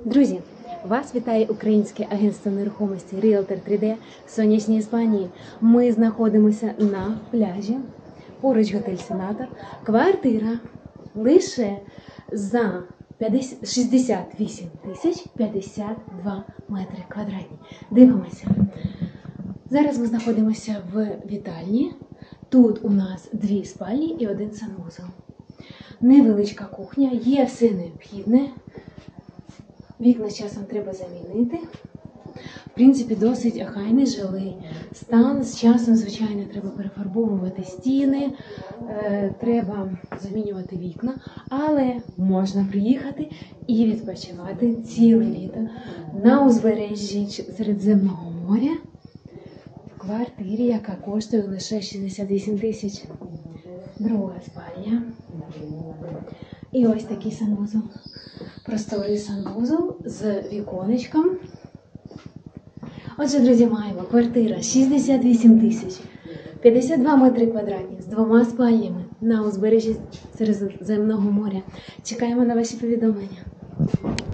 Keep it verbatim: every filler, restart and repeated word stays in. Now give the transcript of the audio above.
Друзі, вас вітає українське агентство нерухомості Realtor три де в сонячній Іспанії. Ми знаходимося на пляжі, поруч готель Сенатор. Квартира лише за шістдесят вісім тисяч п'ятдесят два метри квадратні. Дивимося. Зараз ми знаходимося в вітальні. Тут у нас дві спальні і один санвузол. Невеличка кухня, є все необхідне. Вікна часом треба замінити. В принципі, досить охайний жилий стан. З часом, звичайно, треба перефарбовувати стіни, е, треба замінювати вікна, але можна приїхати і відпочивати ціле літо на узбережжі Середземного моря в квартирі, яка коштує лише шістдесят вісім тисяч. Друга спальня. І ось такий санвузол. Просторий санвузол з віконечком. Отже, друзі, маємо квартира шістдесят вісім тисяч, п'ятдесят два метри квадратні з двома спальнями на узбережжі Середземного моря. Чекаємо на ваші повідомлення.